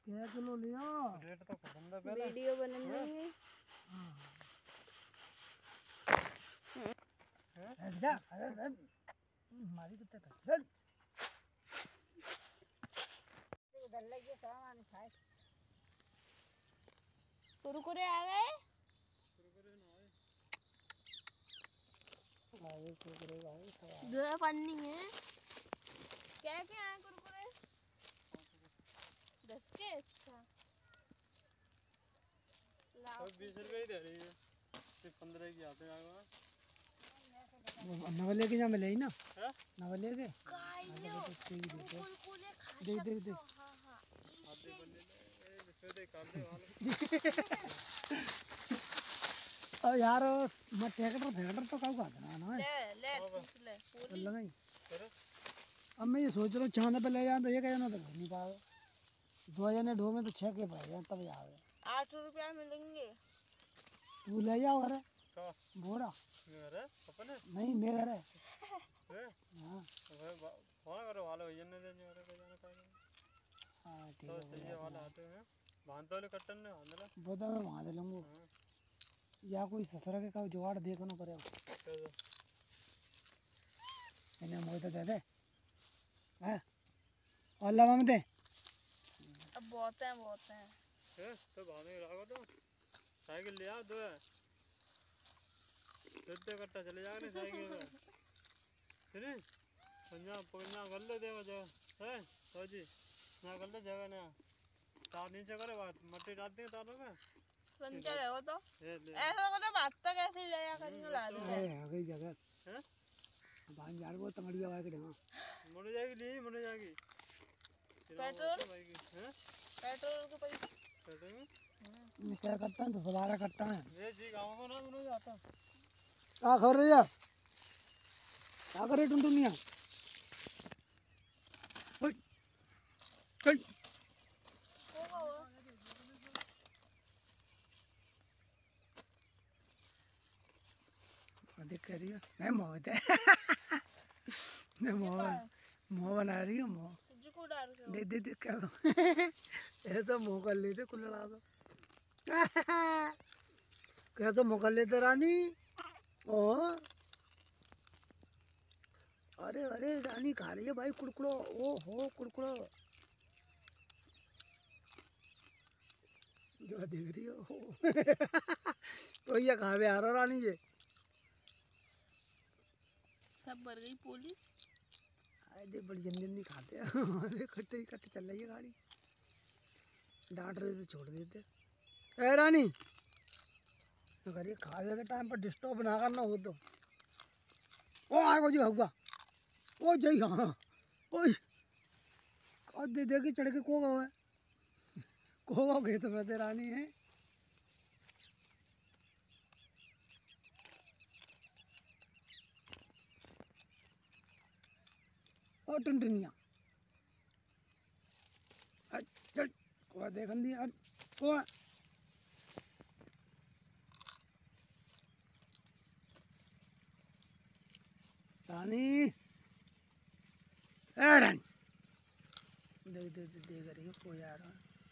क्या किलो लियो? रेट तो खत्म था पहले। वीडियो बनाएंगे। हट जा, अरे मारी कितने का? गल्ले के सामान खाए। कुरकुरे आ गए? कुरकुरे ना आए। भाई कुरकुरे भाई सब। दो पन्नी है। क्या क्या है कुरकुरे? 10 के? अच्छा लाओ। 20 रुपए ही दे रही है। सिर्फ 15 की आते हैं। नवा लेके जा मिले ही ना? हैं? नवा लेके? काइयो कुरकुरे खा देख देख सकते देख। हो। हाँ हाँ आधे बंदे ने इसमें दे काट दे वाले। अब यार मैं ट्रैक्टर तो काऊ का देना ना है। ले पूछ ले पूरी लगाई। अरे अब मैं ये सोच रहा हूँ चांद पे ले जाऊँ तो ये कहना तो नहीं पाओ। 2 जने ढो में तो 6 के पड़ जाए तब आवे। 8 रुपया मिलेंगे। तू ले जाओ अरे का बोरा मेरा अपने नहीं मेरा है। है हाँ फोन करो वाले भैया ने दे मेरे को जाना चाहिए। हाँ ठीक तो है सही है वाला आते हैं बांधते वाले कट्टन ने बांधला वो तो मैं वहाँ दे लूँगा या कोई ससुरा के का जुगाड़ देखना पड़ेगा। इन्हें मोड़ तो दे दे हैं और लवा में दे। अब बहुत है तो बांधने लगा तो साइकिल ले आ दो है तो कट्टा चले जाएगा नहीं साइकिल में सुनी पंजाब पंजाब कर लो दे जगह है तो जी ना कर लो जगह ना तार नीचे करे बात मट्टी डाल देंगे तारों में पंचर है वो तो ये ले ऐसा को तो बात तो कैसे ही ले जा करेंगे ला दे अरे आ गई जगह हैं बांध यार वो तंगड़िया वाला के देगा मुड़ जाएगी नहीं मुड़ जाएगी पेट्रोल हैं पेट्रोल के पैसे पेट्रोल मैं क्या करता हूँ तो सवारा करता है ये जी गाँव को ना मुड़ जाता क्या कर रही है क्या कर रही टुनटुनिया देख कर रही है मैं मोह दे मैं मोह बना रही हूँ मोह दे दे दे क्या ऐसा मोह कर लेते कुल लड़ा दो कैसा मोह कर लेते रानी ओ अरे अरे रानी खा रही है भाई कुड़कुड़ो ओ हो कुड़कुड़ो जो देख रही हो तो ये खावे आ रहा रानी ये सब भर गई पोली। अरे बड़ी जल्दी जल्दी खाते हैं अरे कट्टे कट्टे चल रही है गाड़ी डांट रहे थे छोड़ देते ए रानी तो करिए खावे के टाइम पर डिस्टर्ब ना करना हो तो ओ आगो जी होगा ओ जई हाँ ओए और दे दे के चढ़ के को गए तो मैं रानी है ओ टुनटुनिया चल को देखन दी को रानी ए रानी देख देख देख रही है को यार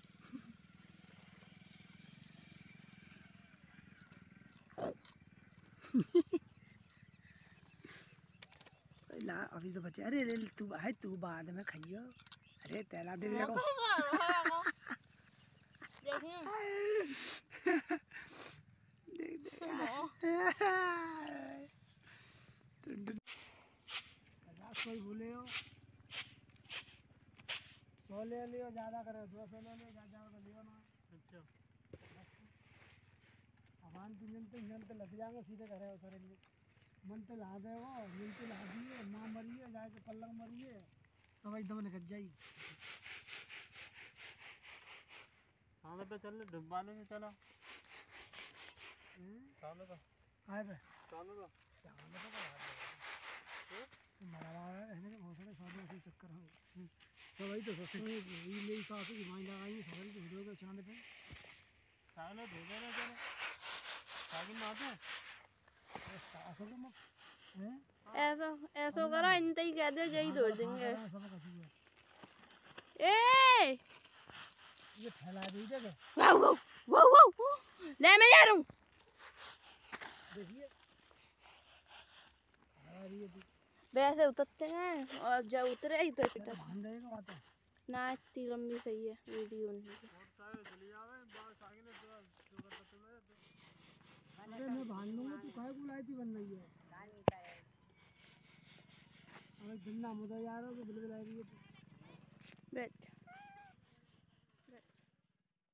ला अभी तो बचे अरे तू है तू बाद में खाइयो अरे तेला दे देखो देख कोई भूले हो 100 ले लियो ज़्यादा करे 200 ले लियो ज़्यादा कर लियो ना अच्छा अभान तीन पे लग जाएंगे सीधे करे उतरे लिए मन पे ला दे वो मिल पे ला दिए ना मरिए जाके पल्लंग मरिए सब एकदम निकल जाई सामने पे चल डब्बाने में चला सामने पे आए पे सामने पे चांद पे मरवा रहने के बहुत सारे साधु ऐसे चक्कर हैं तो वही तो सोचते हैं ये मेरी सास की माई लगाई सवारी तो हो गए चांद पे सामने भेजे ना चलो सागिन ना आते सासों को मत ऐसा ऐसा करो इनते ही कह दो यही दौड़ देंगे। सब कसी है ए ये फैला दी जगह वाओ वाओ वाओ वाओ ले मैं जा रहा हूँ देखिए आ रही है जी वैसे उतरते हैं और जब उतरे ही तो पिटा भान देगा बात है ना इतनी लंबी सही है वीडियो नहीं है। अरे मैं भान दूंगा तू काहे बुलाई थी बन रही है अरे गन्ना मुझे यार हो बिल्कुल आ रही है बैठ